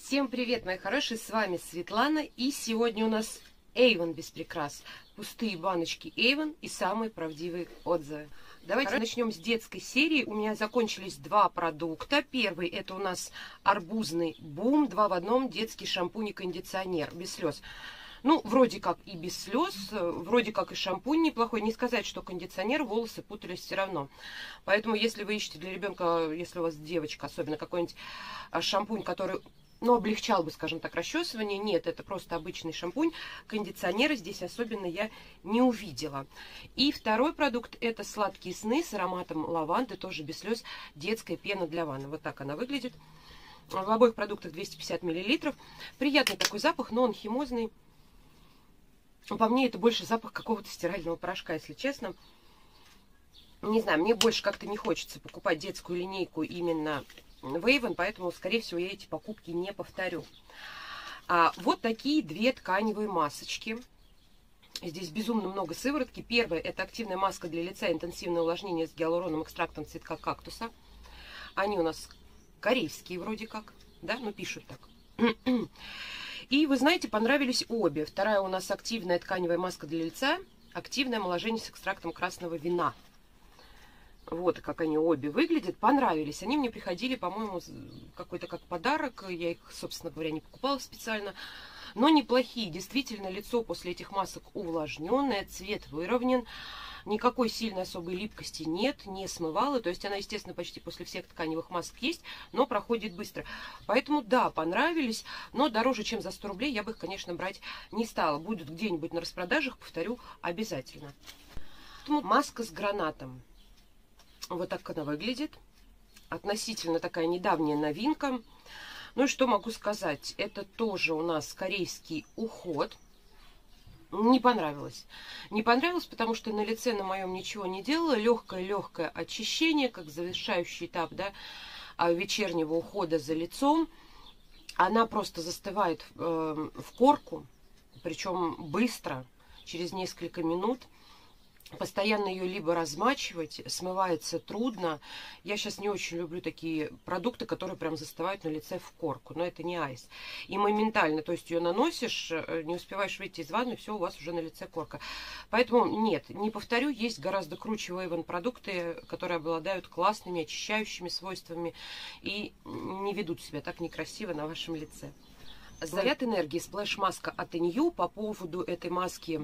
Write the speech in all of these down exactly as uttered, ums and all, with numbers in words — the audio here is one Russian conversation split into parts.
Всем привет, мои хорошие, с вами Светлана, и сегодня у нас Avon без прикрас, пустые баночки Avon и самые правдивые отзывы. Давайте Хорошо. Начнем с детской серии. У меня закончились два продукта. Первый — это у нас арбузный бум, два в одном, детский шампунь и кондиционер без слез. Ну, вроде как и без слез, вроде как и шампунь неплохой. Не сказать, что кондиционер, волосы путались все равно. Поэтому, если вы ищете для ребенка, если у вас девочка, особенно какой-нибудь шампунь, который, ну, облегчал бы, скажем так, расчесывание, нет, это просто обычный шампунь. Кондиционера здесь особенно я не увидела. И второй продукт — это сладкие сны с ароматом лаванды, тоже без слез, детская пена для ванны. Вот так она выглядит. В обоих продуктах двести пятьдесят миллилитров. Приятный такой запах, но он химозный. По мне, это больше запах какого-то стирального порошка, если честно. Не знаю, мне больше как-то не хочется покупать детскую линейку именно в Avon, поэтому, скорее всего, я эти покупки не повторю. А, вот такие две тканевые масочки. Здесь безумно много сыворотки. Первая — это активная маска для лица, интенсивное увлажнение с гиалуроновым экстрактом цветка кактуса. Они у нас корейские вроде как, да, ну пишут так. И, вы знаете, понравились обе. Вторая у нас активная тканевая маска для лица, активное омоложение с экстрактом красного вина. Вот как они обе выглядят. Понравились. Они мне приходили, по-моему, какой-то как подарок. Я их, собственно говоря, не покупала специально. Но неплохие. Действительно, лицо после этих масок увлажненное, цвет выровнен. Никакой сильной особой липкости нет, не смывала. То есть она, естественно, почти после всех тканевых масок есть, но проходит быстро. Поэтому, да, понравились, но дороже, чем за сто рублей, я бы их, конечно, брать не стала. Будут где-нибудь на распродажах, повторю, обязательно. Маска с гранатом. Вот так она выглядит. Относительно такая недавняя новинка. Ну и что могу сказать? Это тоже у нас корейский уход. Не понравилось. Не понравилось, потому что на лице на моем ничего не делала. Легкое-легкое очищение, как завершающий этап, да, вечернего ухода за лицом. Она просто застывает э, в корку, причем быстро, через несколько минут. Постоянно ее либо размачивать, смывается трудно. Я сейчас не очень люблю такие продукты, которые прям застывают на лице в корку. Но это не айс. И моментально, то есть ее наносишь, не успеваешь выйти из ванны, все, у вас уже на лице корка. Поэтому нет, не повторю, есть гораздо круче в Avon продукты, которые обладают классными очищающими свойствами и не ведут себя так некрасиво на вашем лице. Заряд энергии, сплэш-маска от Инью. По поводу этой маски,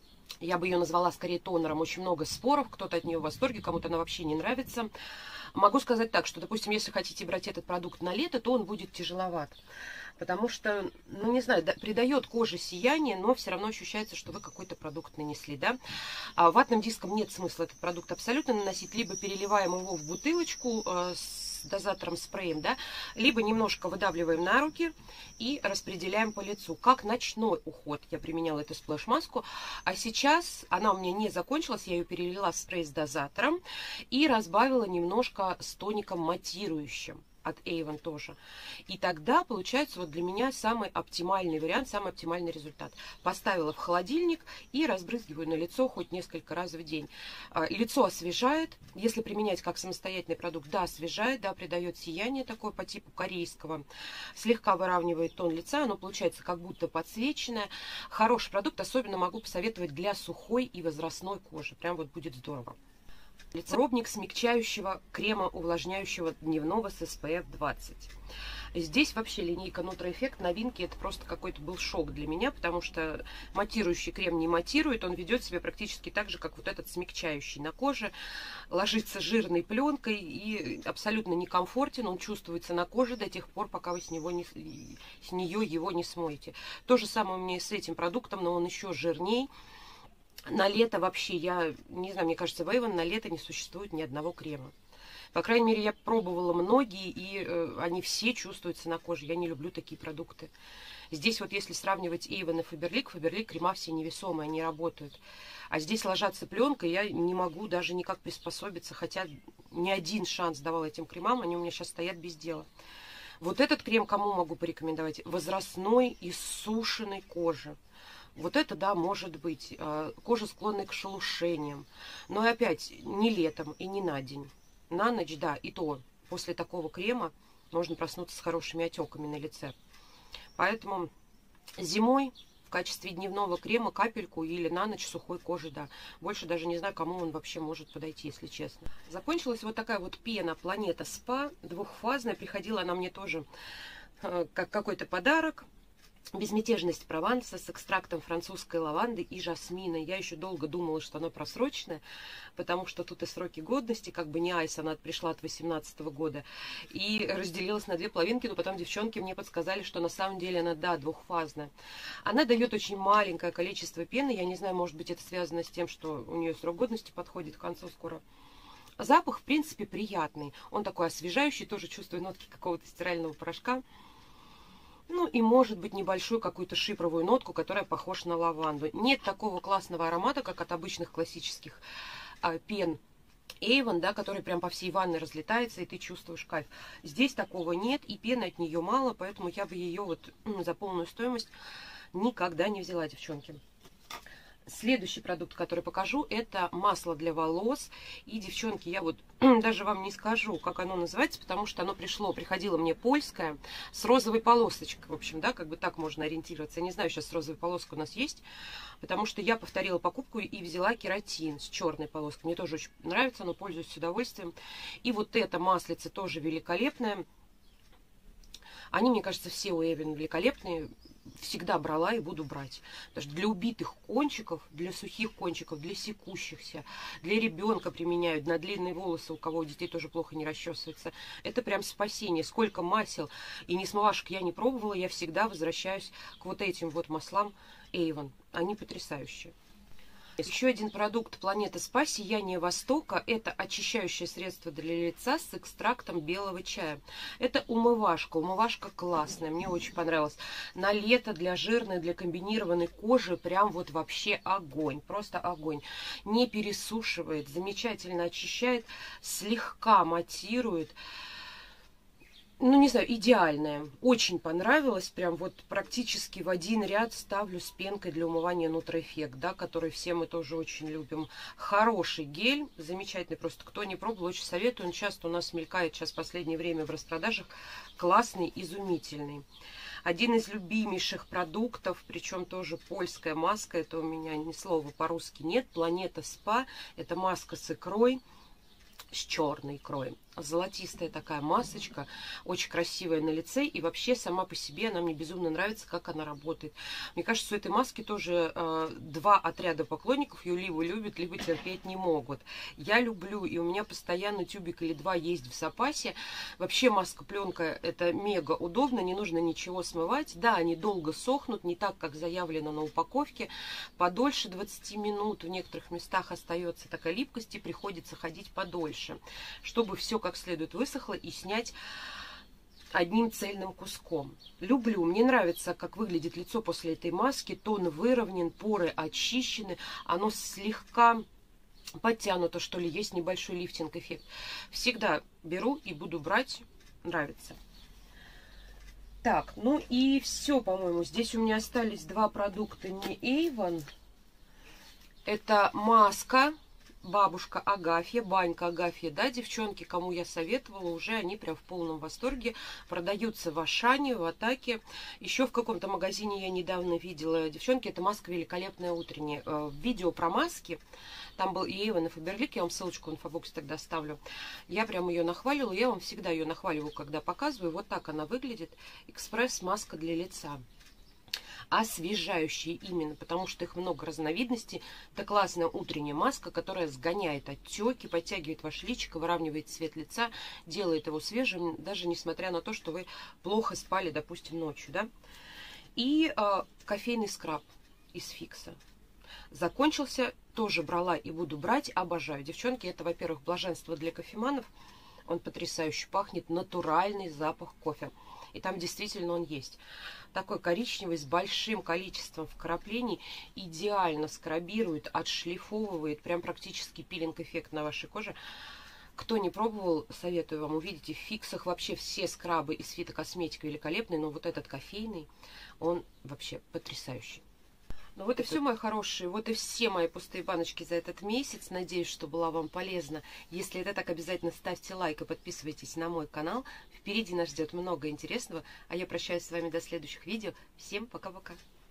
я бы ее назвала скорее тонером. Очень много споров, кто-то от нее в восторге, кому-то она вообще не нравится. Могу сказать так, что, допустим, если хотите брать этот продукт на лето, то он будет тяжеловат. Потому что, ну не знаю, придает коже сияние, но все равно ощущается, что вы какой-то продукт нанесли, да. А ватным диском нет смысла этот продукт абсолютно наносить. Либо переливаем его в бутылочку э, с дозатором спреем, да, либо немножко выдавливаем на руки и распределяем по лицу. Как ночной уход я применяла эту сплэш-маску, а сейчас она у меня не закончилась, я ее перелила в спрей с дозатором и разбавила немножко с тоником матирующим от Avon тоже. И тогда получается вот для меня самый оптимальный вариант, самый оптимальный результат. Поставила в холодильник и разбрызгиваю на лицо хоть несколько раз в день. Лицо освежает, если применять как самостоятельный продукт, да, освежает, да, придает сияние такое по типу корейского, слегка выравнивает тон лица, оно получается как будто подсвеченное. Хороший продукт, особенно могу посоветовать для сухой и возрастной кожи. Прям вот будет здорово. Пробник смягчающего крема увлажняющего дневного с эс пэ эф двадцать. Здесь вообще линейка Nutri Effect новинки, это просто какой-то был шок для меня, потому что матирующий крем не матирует, он ведет себя практически так же, как вот этот смягчающий на коже, ложится жирной пленкой и абсолютно некомфортен, он чувствуется на коже до тех пор, пока вы с, него не, с нее его не смоете. То же самое у меня и с этим продуктом, но он еще жирней. На лето вообще, я не знаю, мне кажется, в Avon на лето не существует ни одного крема. По крайней мере, я пробовала многие, и э, они все чувствуются на коже. Я не люблю такие продукты. Здесь вот если сравнивать Avon и Faberlic, Faberlic крема все невесомые, они работают. А здесь ложатся пленкой, я не могу даже никак приспособиться, хотя ни один шанс давала этим кремам, они у меня сейчас стоят без дела. Вот этот крем кому могу порекомендовать? Возрастной иссушенной кожи. Вот это, да, может быть. Кожа склонна к шелушениям. Но опять, не летом и не на день. На ночь, да, и то после такого крема можно проснуться с хорошими отеками на лице. Поэтому зимой в качестве дневного крема капельку или на ночь сухой кожи, да. Больше даже не знаю, кому он вообще может подойти, если честно. Закончилась вот такая вот пена Планета Спа, двухфазная. Приходила она мне тоже э, как какой-то подарок. Безмятежность Прованса с экстрактом французской лаванды и жасмина. Я еще долго думала, что она просроченная, потому что тут и сроки годности, как бы не айс, она пришла от восемнадцатого года, и разделилась на две половинки, но потом девчонки мне подсказали, что на самом деле она, да, двухфазная. Она дает очень маленькое количество пены, я не знаю, может быть, это связано с тем, что у нее срок годности подходит к концу скоро. Запах, в принципе, приятный, он такой освежающий, тоже чувствую нотки какого-то стирального порошка. Ну и может быть небольшую какую-то шипровую нотку, которая похожа на лаванду. Нет такого классного аромата, как от обычных классических а, пен Avon, да, который прям по всей ванной разлетается, и ты чувствуешь кайф. Здесь такого нет, и пены от нее мало, поэтому я бы ее вот ну, за полную стоимость никогда не взяла, девчонки. Следующий продукт, который покажу, это масло для волос. И, девчонки, я вот даже вам не скажу, как оно называется, потому что оно пришло, приходило мне польское, с розовой полосочкой. В общем, да, как бы так можно ориентироваться. Я не знаю, сейчас розовая полоска у нас есть, потому что я повторила покупку и взяла кератин с черной полоской. Мне тоже очень нравится, оно пользуюсь с удовольствием. И вот это маслице тоже великолепное. Они, мне кажется, все у Avon великолепные. Всегда брала и буду брать. Потому что для убитых кончиков, для сухих кончиков, для секущихся, для ребенка применяют, на длинные волосы, у кого у детей тоже плохо не расчесывается. Это прям спасение. Сколько масел и несмывашек я не пробовала, я всегда возвращаюсь к вот этим вот маслам Avon. Они потрясающие. Еще один продукт Планета Спа, Сияние Востока, это очищающее средство для лица с экстрактом белого чая. Это умывашка, умывашка классная, мне очень понравилась. На лето для жирной, для комбинированной кожи прям вот вообще огонь, просто огонь. Не пересушивает, замечательно очищает, слегка матирует. Ну, не знаю, идеальная. Очень понравилось. Прям вот практически в один ряд ставлю с пенкой для умывания Нутроэффект, да, который все мы тоже очень любим. Хороший гель, замечательный. Просто кто не пробовал, очень советую. Он часто у нас мелькает сейчас в последнее время в распродажах. Классный, изумительный. Один из любимейших продуктов, причем тоже польская маска. Это у меня ни слова по-русски нет. Планета Спа. Это маска с икрой, с черной икрой. Золотистая такая масочка, очень красивая на лице, и вообще сама по себе она мне безумно нравится, как она работает. Мне кажется, у этой маски тоже э, два отряда поклонников, ее либо любят, либо терпеть не могут. Я люблю, и у меня постоянно тюбик или два есть в запасе. Вообще маска-пленка это мега удобно, не нужно ничего смывать. Да, они долго сохнут, не так, как заявлено на упаковке. Подольше двадцати минут в некоторых местах остается такая липкость, и приходится ходить подольше, чтобы все как следует высохло и снять одним цельным куском. Люблю, мне нравится, как выглядит лицо после этой маски. Тон выровнен, поры очищены, оно слегка подтянуто, что ли, есть небольшой лифтинг-эффект. Всегда беру и буду брать, нравится. Так, ну и все, по-моему. Здесь у меня остались два продукта не Avon. Это маска Бабушка Агафья, банька Агафья, да, девчонки, кому я советовала, уже они прям в полном восторге. Продаются в Ашане, в Атаке. Еще в каком-то магазине я недавно видела, девчонки, это маска великолепная утренняя. В видео про маски, там был и Avon, и Фаберлик, я вам ссылочку в инфобоксе тогда ставлю. Я прям ее нахвалила, я вам всегда ее нахваливаю, когда показываю. Вот так она выглядит. Экспресс-маска для лица. Освежающие именно, потому что их много разновидностей. Это классная утренняя маска, которая сгоняет отеки, подтягивает ваше личико, выравнивает цвет лица, делает его свежим, даже несмотря на то, что вы плохо спали, допустим, ночью, да. И э, кофейный скраб из Фикса. Закончился, тоже брала и буду брать, обожаю. Девчонки, это, во-первых, блаженство для кофеманов. Он потрясающе пахнет, натуральный запах кофе. И там действительно он есть. Такой коричневый, с большим количеством вкраплений. Идеально скрабирует, отшлифовывает. Прям практически пилинг-эффект на вашей коже. Кто не пробовал, советую вам. Увидите, в Фиксах вообще все скрабы из фитокосметики великолепные. Но вот этот кофейный, он вообще потрясающий. Ну вот и все, мои хорошие. Вот и все мои пустые баночки за этот месяц. Надеюсь, что была вам полезна. Если это так, обязательно ставьте лайк и подписывайтесь на мой канал. Впереди нас ждет много интересного. А я прощаюсь с вами до следующих видео. Всем пока-пока.